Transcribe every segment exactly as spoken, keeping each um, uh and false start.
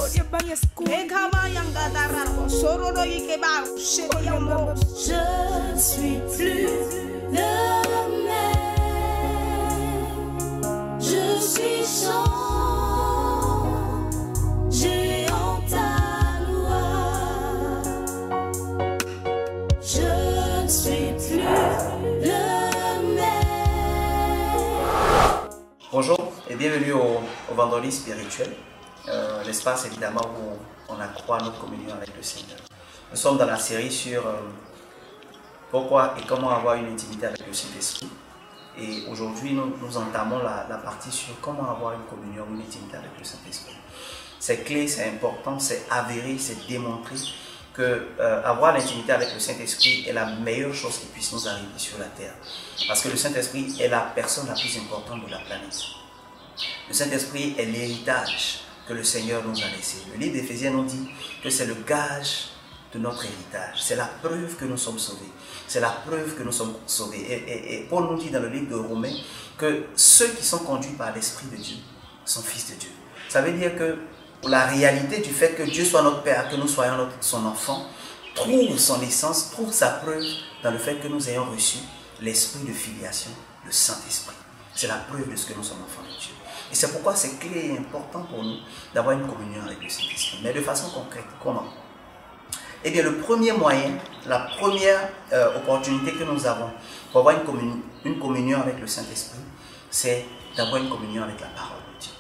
Je suis plus le même. Je suis sans géant à loi. Je ne suis plus le même. Bonjour et bienvenue au, au Vendredi spirituel, euh, l'espace évidemment où on accroît notre communion avec le Seigneur. Nous sommes dans la série sur euh, pourquoi et comment avoir une intimité avec le Saint-Esprit. Et aujourd'hui, nous, nous entamons la, la partie sur comment avoir une communion, une intimité avec le Saint-Esprit. C'est clé, c'est important, c'est avéré, c'est démontré que euh, avoir l'intimité avec le Saint-Esprit est la meilleure chose qui puisse nous arriver sur la terre. Parce que le Saint-Esprit est la personne la plus importante de la planète. Le Saint-Esprit est l'héritage que le Seigneur nous a laissé. Le livre d'Éphésiens nous dit que c'est le gage de notre héritage. C'est la preuve que nous sommes sauvés. C'est la preuve que nous sommes sauvés. Et, et, et Paul nous dit dans le livre de Romains que ceux qui sont conduits par l'Esprit de Dieu sont fils de Dieu. Ça veut dire que la réalité du fait que Dieu soit notre Père, que nous soyons notre, son enfant, trouve son essence, trouve sa preuve dans le fait que nous ayons reçu l'esprit de filiation, le Saint-Esprit. C'est la preuve de ce que nous sommes enfants de Dieu. Et c'est pourquoi c'est clé et important pour nous d'avoir une communion avec le Saint-Esprit. Mais de façon concrète, comment? Eh bien, le premier moyen, la première euh, opportunité que nous avons pour avoir une communion, une communion avec le Saint-Esprit, c'est d'avoir une communion avec la parole de Dieu.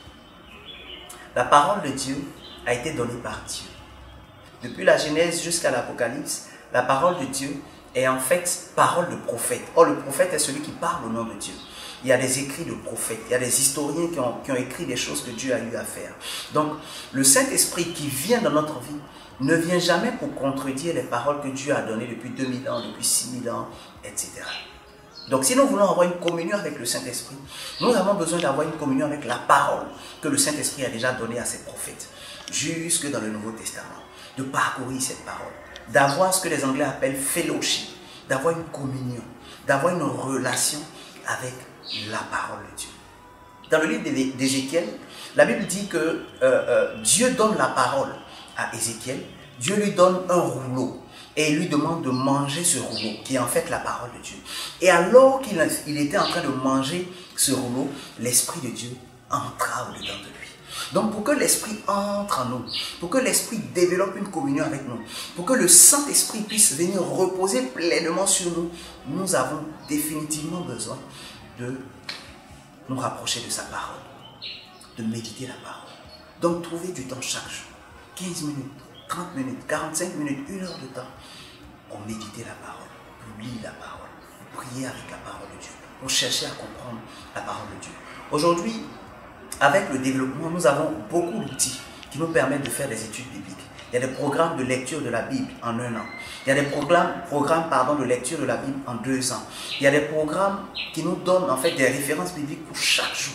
La parole de Dieu a été donnée par Dieu. Depuis la Genèse jusqu'à l'Apocalypse, la parole de Dieu est en fait parole de prophète. Or, le prophète est celui qui parle au nom de Dieu. Il y a des écrits de prophètes, il y a des historiens qui ont, qui ont écrit des choses que Dieu a eu à faire. Donc, le Saint-Esprit qui vient dans notre vie ne vient jamais pour contredire les paroles que Dieu a données depuis deux mille ans, depuis six mille ans, et cetera. Donc, si nous voulons avoir une communion avec le Saint-Esprit, nous avons besoin d'avoir une communion avec la parole que le Saint-Esprit a déjà donnée à ses prophètes, jusque dans le Nouveau Testament, de parcourir cette parole, d'avoir ce que les Anglais appellent fellowship, d'avoir une communion, d'avoir une relation avec la parole de Dieu. Dans le livre d'Ézéchiel, la Bible dit que euh, euh, Dieu donne la parole à Ézéchiel, Dieu lui donne un rouleau et il lui demande de manger ce rouleau qui est en fait la parole de Dieu. Et alors qu'il il était en train de manger ce rouleau, l'Esprit de Dieu entra au-dedans de lui. Donc pour que l'Esprit entre en nous, pour que l'Esprit développe une communion avec nous, pour que le Saint-Esprit puisse venir reposer pleinement sur nous, nous avons définitivement besoin de nous rapprocher de sa parole, de méditer la parole. Donc trouver du temps chaque jour, quinze minutes, trente minutes, quarante-cinq minutes, une heure de temps pour méditer la parole, pour lire la parole, pour prier avec la parole de Dieu, pour chercher à comprendre la parole de Dieu. Aujourd'hui, avec le développement, nous avons beaucoup d'outils qui nous permettent de faire des études bibliques. Il y a des programmes de lecture de la Bible en un an. Il y a des programmes, programmes pardon, de lecture de la Bible en deux ans. Il y a des programmes qui nous donnent en fait des références bibliques pour chaque jour.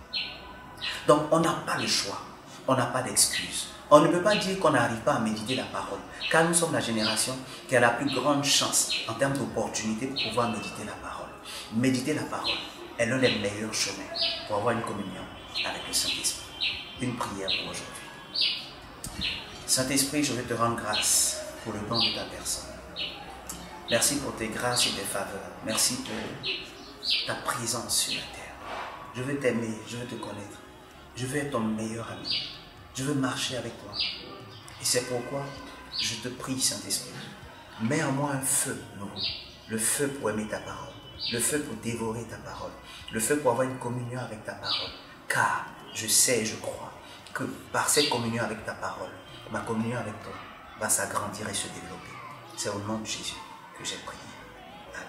Donc on n'a pas le choix, on n'a pas d'excuse. On ne peut pas dire qu'on n'arrive pas à méditer la parole, car nous sommes la génération qui a la plus grande chance en termes d'opportunité pour pouvoir méditer la parole. Méditer la parole est l'un des meilleurs chemins pour avoir une communion avec le Saint-Esprit. Une prière pour aujourd'hui. Saint-Esprit, je veux te rendre grâce pour le don de ta personne. Merci pour tes grâces et tes faveurs. Merci pour ta présence sur la terre. Je veux t'aimer, je veux te connaître. Je veux être ton meilleur ami. Je veux marcher avec toi. Et c'est pourquoi je te prie, Saint-Esprit, mets en moi un feu nouveau. Le feu pour aimer ta parole. Le feu pour dévorer ta parole. Le feu pour avoir une communion avec ta parole. Car je sais et je crois que par cette communion avec ta parole, ma communion avec toi va s'agrandir et se développer. C'est au nom de Jésus que j'ai prié. Amen.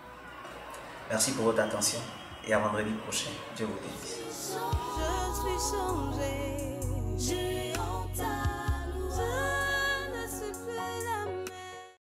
Merci pour votre attention et à vendredi prochain. Dieu vous bénisse. Je suis changé, j'ai honte à louer.